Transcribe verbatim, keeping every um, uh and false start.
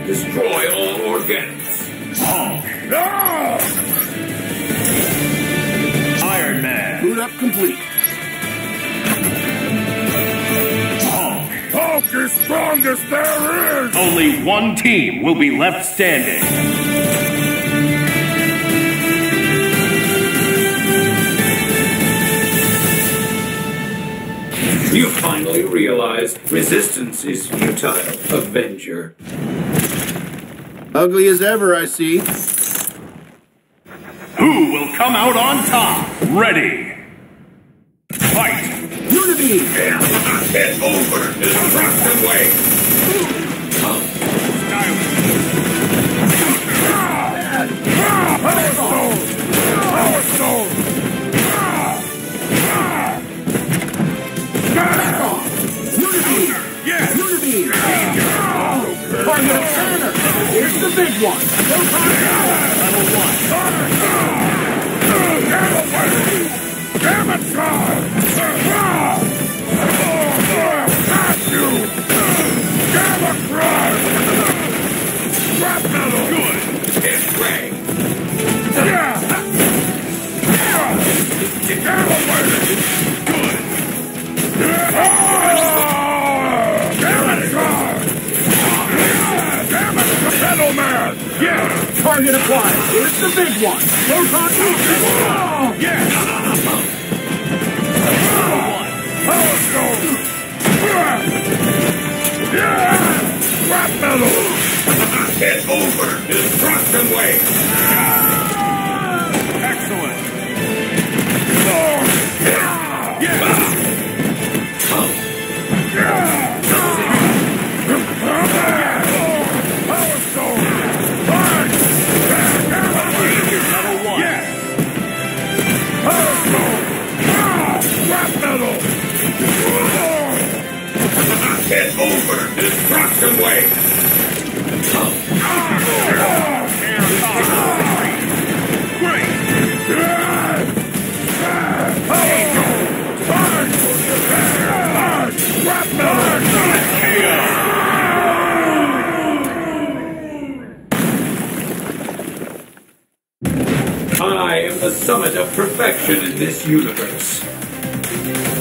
Destroy all organics. Oh. No! Iron Man. Boot up complete. Hulk is strongest there is! Only one team will be left standing. You finally realize resistance is futile, Avenger. Ugly as ever, I see. Who will come out on top? Ready. Fight! Unity! Get over! Destruction way! Power Stone! Power Stone! Unity! Yes! Unity! Target Banner! Here's the big one! Level one! Get away! Damn it, God! Got you! Gamma Crush! Scrap metal! Good! It's Ray! Yeah! Get away! Good! Damn it, God! Damn it, Metal Man! Yeah! Target acquired! Here's the big one! Proton Eagle! Yeah! Power Stone! Yeah! Scrap metal! Get over! Destruction way! Excellent! Sword! Yeah! Yeah! Power Stone! Fine! Level one! Yes! Power Stone! Scrap metal! Get over! Destruction way! Great! Power Stone! Fine! Scrap metal! I am the summit of perfection in this universe.